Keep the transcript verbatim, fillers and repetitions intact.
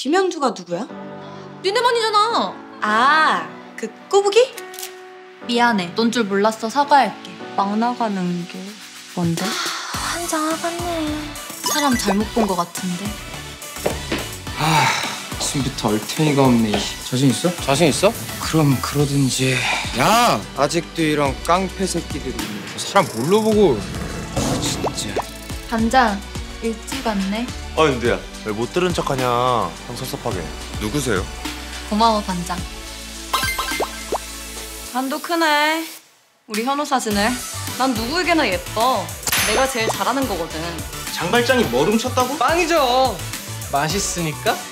김양주가 누구야? 니네만이잖아. 아, 그 꼬부기? 미안해. 넌 줄 몰랐어. 사과할게. 막 나가는 게 뭔데? 환장하겠네. 사람 잘못 본 것 같은데. 아, 아침부터 얼탱이가 없네. 자신 있어? 자신 있어? 그럼 그러든지. 야! 아직도 이런 깡패 새끼들이 사람 뭘로 보고. 아, 진짜. 반장, 일찍 왔네. 아 윤두야 왜 못 들은 척하냐 형 섭섭하게. 누구세요? 고마워, 반장. 반도 크네. 우리 현우 사진을. 난 누구에게나 예뻐. 내가 제일 잘하는 거거든. 장발장이 뭐 훔쳤다고? 빵이죠. 맛있으니까?